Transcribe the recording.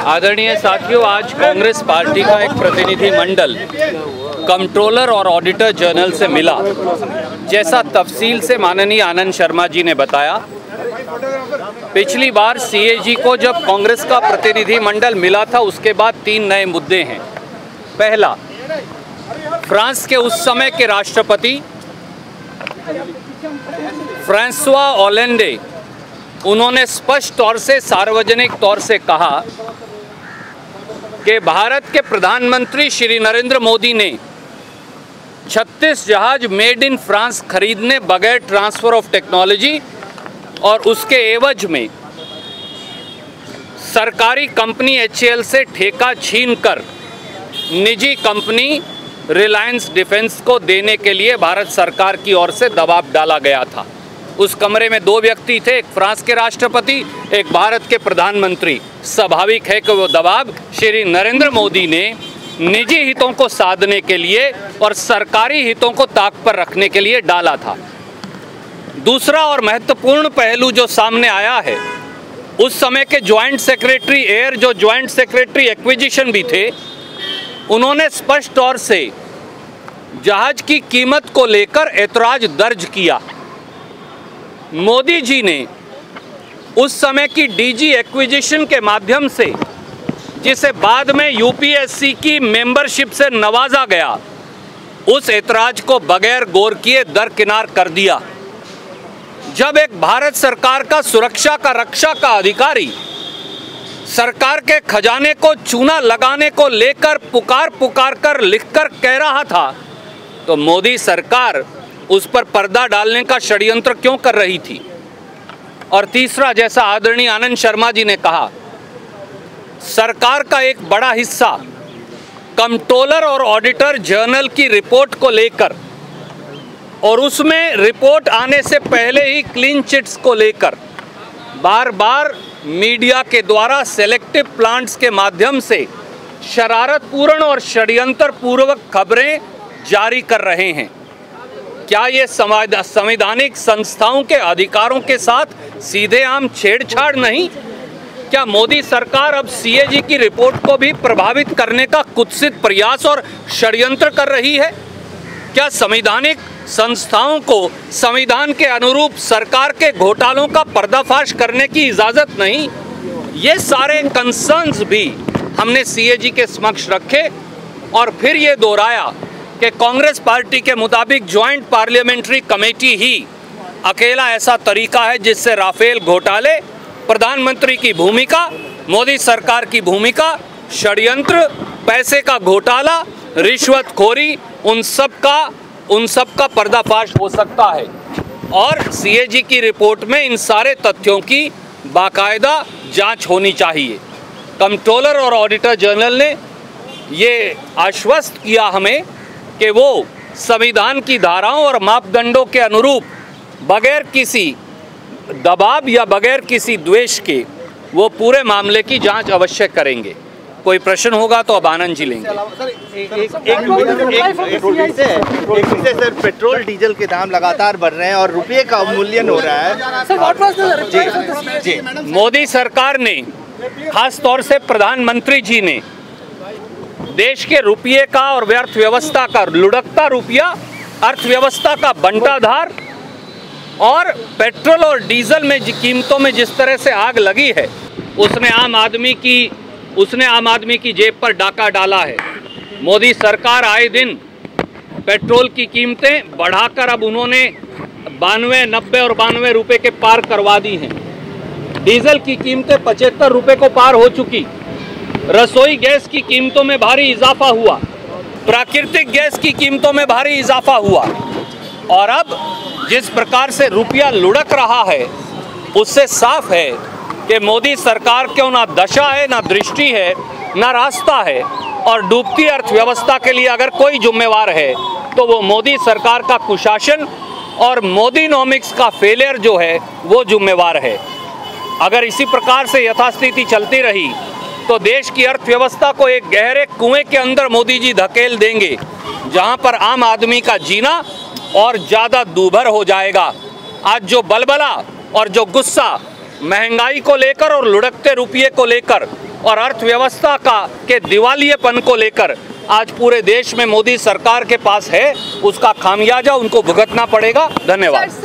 आदरणीय साथियों, आज कांग्रेस पार्टी का एक प्रतिनिधि मंडल कंट्रोलर और ऑडिटर जनरल से मिला। जैसा तफसील से माननीय आनंद शर्मा जी ने बताया, पिछली बार सीएजी को जब कांग्रेस का प्रतिनिधि मंडल मिला था, उसके बाद 3 नए मुद्दे हैं। पहला, फ्रांस के उस समय के राष्ट्रपति फ्रांसवा ओलेंडे, उन्होंने स्पष्ट तौर से सार्वजनिक तौर से कहा कि भारत के प्रधानमंत्री श्री नरेंद्र मोदी ने 36 जहाज मेड इन फ्रांस खरीदने बगैर ट्रांसफ़र ऑफ टेक्नोलॉजी और उसके एवज में सरकारी कंपनी HAL से ठेका छीनकर निजी कंपनी रिलायंस डिफेंस को देने के लिए भारत सरकार की ओर से दबाव डाला गया था। उस कमरे में 2 व्यक्ति थे, एक फ्रांस के राष्ट्रपति, एक भारत के प्रधानमंत्री। स्वाभाविक है कि वो दबाव श्री नरेंद्र मोदी ने निजी हितों को साधने के लिए और सरकारी हितों को ताक पर रखने के लिए डाला था। दूसरा और महत्वपूर्ण पहलू जो सामने आया है, उस समय के ज्वाइंट सेक्रेटरी एयर, जो ज्वाइंट सेक्रेटरी एक्विजिशन भी थे, उन्होंने स्पष्ट तौर से जहाज की कीमत को लेकर ऐतराज दर्ज किया। मोदी जी ने उस समय की DG एक्विजिशन के माध्यम से, जिसे बाद में UPSC की मेंबरशिप से नवाजा गया, उस ऐतराज को बगैर गौर किए दरकिनार कर दिया। जब एक भारत सरकार का सुरक्षा का रक्षा का अधिकारी सरकार के खजाने को चूना लगाने को लेकर पुकार कर लिखकर कह रहा था, तो मोदी सरकार उस पर पर्दा डालने का षड्यंत्र क्यों कर रही थी? और तीसरा, जैसा आदरणीय आनंद शर्मा जी ने कहा, सरकार का एक बड़ा हिस्सा कंट्रोलर और ऑडिटर जनरल की रिपोर्ट को लेकर और उसमें रिपोर्ट आने से पहले ही क्लीन चिट्स को लेकर बार बार मीडिया के द्वारा सेलेक्टिव प्लांट्स के माध्यम से शरारतपूर्ण और षड्यंत्र पूर्वक खबरें जारी कर रहे हैं। क्या ये संवैधानिक संस्थाओं के अधिकारों के साथ सीधे आम छेड़छाड़ नहीं? क्या मोदी सरकार अब CAG की रिपोर्ट को भी प्रभावित करने का कुत्सित प्रयास और षड्यंत्र कर रही है? क्या संवैधानिक संस्थाओं को संविधान के अनुरूप सरकार के घोटालों का पर्दाफाश करने की इजाज़त नहीं? ये सारे कंसर्न्स भी हमने CAG के समक्ष रखे और फिर ये दोहराया कि कांग्रेस पार्टी के मुताबिक ज्वाइंट पार्लियामेंट्री कमेटी ही अकेला ऐसा तरीका है जिससे राफेल घोटाले, प्रधानमंत्री की भूमिका, मोदी सरकार की भूमिका, षड्यंत्र, पैसे का घोटाला, रिश्वतखोरी, उन सब का पर्दाफाश हो सकता है। और CAG की रिपोर्ट में इन सारे तथ्यों की बाकायदा जांच होनी चाहिए। कंट्रोलर और ऑडिटर जनरल ने ये आश्वस्त किया हमें कि वो संविधान की धाराओं और मापदंडों के अनुरूप बगैर किसी दबाव या बगैर किसी द्वेष के वो पूरे मामले की जांच अवश्य करेंगे। कोई प्रश्न होगा तो अब आनंद जी लेंगे। सर, पेट्रोल डीजल के दाम लगातार बढ़ रहे हैं और रुपये का अवमूल्यन हो रहा है। जी, मोदी सरकार ने, खास तौर से प्रधानमंत्री जी ने, देश के रुपये का और अर्थव्यवस्था का लुढ़कता रुपया, अर्थव्यवस्था का बंटाधार और पेट्रोल और डीजल में कीमतों में जिस तरह से आग लगी है, उसने आम आदमी की जेब पर डाका डाला है। मोदी सरकार आए दिन पेट्रोल की कीमतें बढ़ाकर अब उन्होंने 92, 90 और 92 रुपये के पार करवा दी हैं। डीजल की कीमतें 75 रुपये को पार हो चुकी। रसोई गैस की कीमतों में भारी इजाफा हुआ, प्राकृतिक गैस की कीमतों में भारी इजाफा हुआ। और अब जिस प्रकार से रुपया लुढ़क रहा है, उससे साफ है कि मोदी सरकार क्यों ना दशा है, ना दृष्टि है, ना रास्ता है। और डूबती अर्थव्यवस्था के लिए अगर कोई जिम्मेवार है तो वो मोदी सरकार का कुशासन और मोदीनॉमिक्स का फेलियर जो है वो जिम्मेवार है। अगर इसी प्रकार से यथास्थिति चलती रही तो देश की अर्थव्यवस्था को एक गहरे कुएं के अंदर मोदी जी धकेल देंगे, जहां पर आम आदमी का जीना और ज़्यादा दूभर हो जाएगा। आज जो बलबला और जो गुस्सा महंगाई को लेकर और लुढ़कते रुपये को लेकर और अर्थव्यवस्था के दिवालियेपन को लेकर आज पूरे देश में मोदी सरकार के पास है, उसका खामियाजा उनको भुगतना पड़ेगा। धन्यवाद।